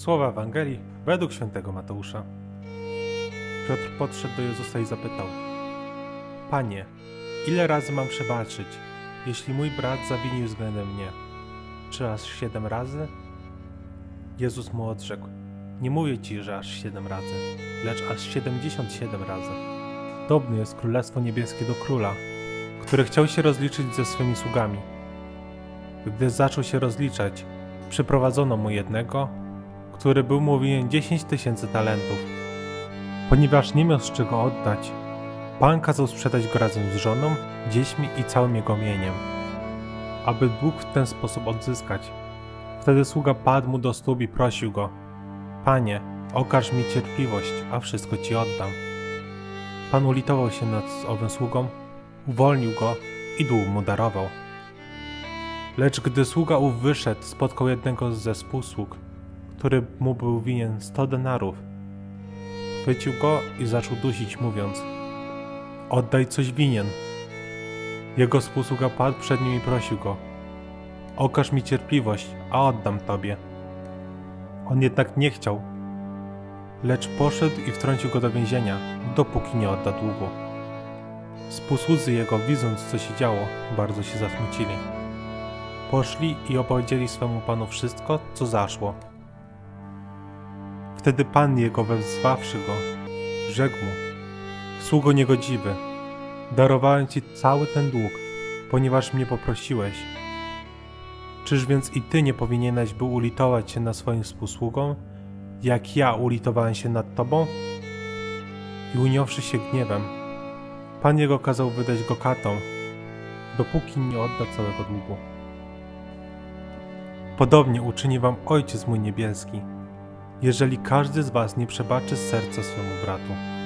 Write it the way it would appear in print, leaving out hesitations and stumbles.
Słowa Ewangelii według świętego Mateusza. Piotr podszedł do Jezusa i zapytał: Panie, ile razy mam przebaczyć, jeśli mój brat zawinił względem mnie? Czy aż 7 razy? Jezus mu odrzekł: Nie mówię ci, że aż 7 razy, lecz aż 77 razy. Podobne jest Królestwo Niebieskie do króla, który chciał się rozliczyć ze swymi sługami. Gdy zaczął się rozliczać, przyprowadzono mu jednego, który był mu winien 10 000 talentów. Ponieważ nie miał z czego oddać, Pan kazał sprzedać go razem z żoną, dziećmi i całym jego mieniem, aby dług w ten sposób odzyskać. Wtedy sługa padł mu do stóp i prosił go: Panie, okaż mi cierpliwość, a wszystko ci oddam. Pan ulitował się nad owym sługą, uwolnił go i dług mu darował. Lecz gdy sługa ów wyszedł, spotkał jednego ze współsług, który mu był winien 100 denarów. Chwycił go i zaczął dusić, mówiąc: Oddaj, coś winien. Jego współsługa padł przed nim i prosił go: Okaż mi cierpliwość, a oddam tobie. On jednak nie chciał, lecz poszedł i wtrącił go do więzienia, dopóki nie odda długu. Współsłudzy jego, widząc co się działo, bardzo się zasmucili. Poszli i opowiedzieli swemu panu wszystko, co zaszło. Wtedy pan jego, wezwawszy go, rzekł mu: Sługo niegodziwy, darowałem ci cały ten dług, ponieważ mnie poprosiłeś. Czyż więc i ty nie powinieneś był ulitować się nad swoim współsługą, jak ja ulitowałem się nad tobą? I uniosłszy się gniewem, pan jego kazał wydać go katom, dopóki nie odda całego długu. Podobnie uczyni wam Ojciec mój niebieski, jeżeli każdy z was nie przebaczy z serca swemu bratu.